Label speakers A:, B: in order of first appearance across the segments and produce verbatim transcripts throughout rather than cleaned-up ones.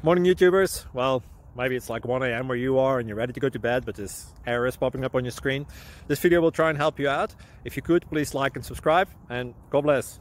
A: Morning YouTubers. Well, maybe it's like one A M where you are and you're ready to go to bed, but this error is popping up on your screen. This video will try and help you out. If you could, please like and subscribe, and God bless.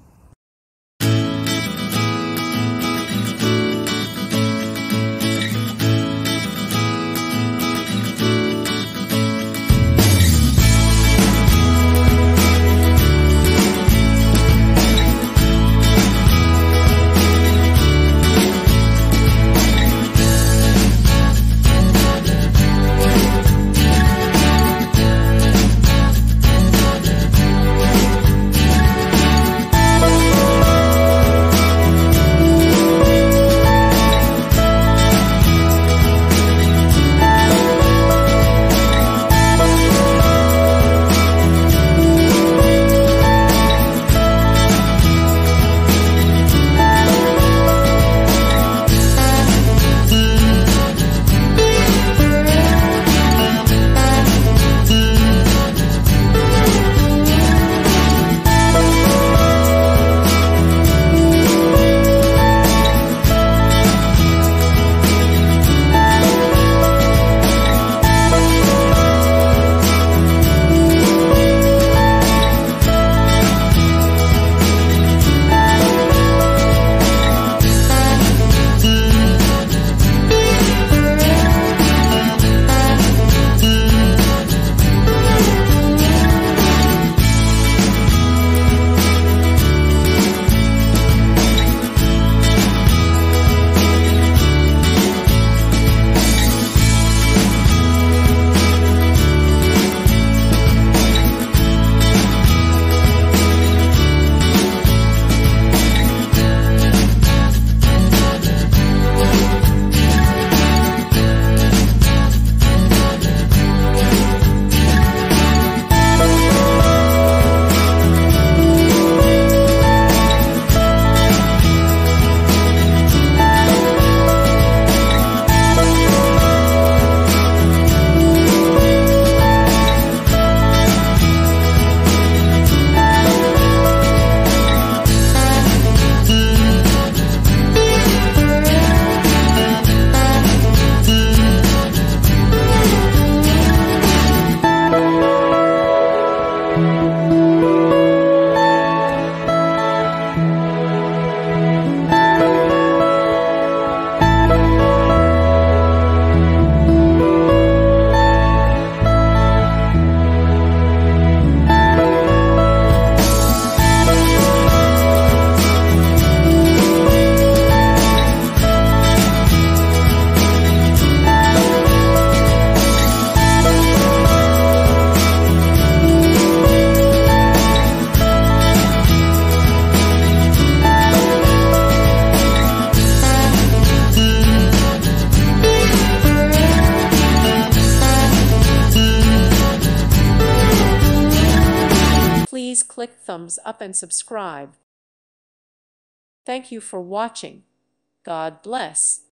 B: Please click thumbs up and subscribe. Thank you for watching. God bless.